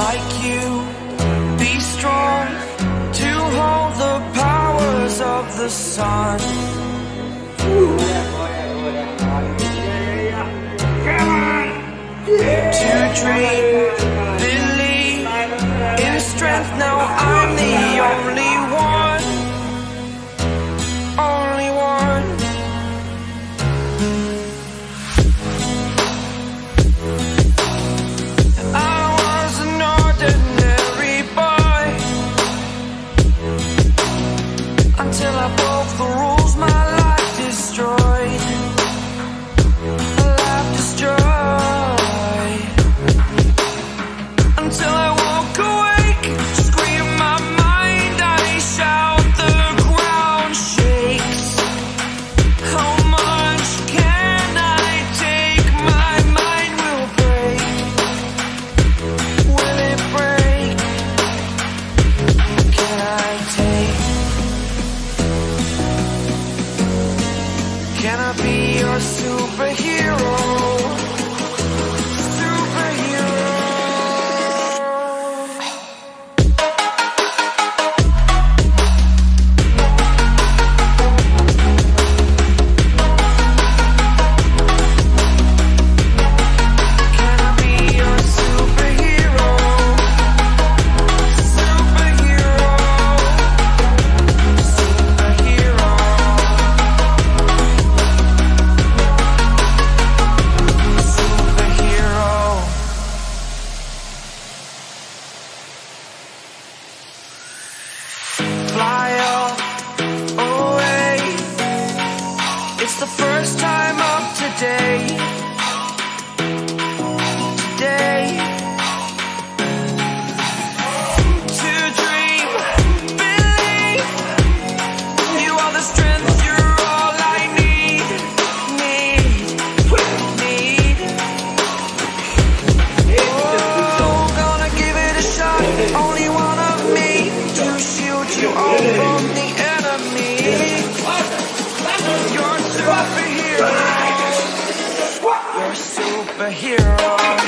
like you, be strong to hold the powers of the sun. To dream, believe in strength. Now I'm the only one, only one. I was an ordinary boy until I broke the rules. My life destroyed, life destroyed. Until I woke awake, scream my mind, I shout, the ground shakes. How much can I take? My mind will break. Will it break? Can I take? Can I be your superhero? Fly up away. It's the first time of today. Today. To dream, believe. You are the strength, you're all I need. Oh, gonna give it a shot. Only one of me to shield you all from the enemy. You're a superhero. You're a superhero.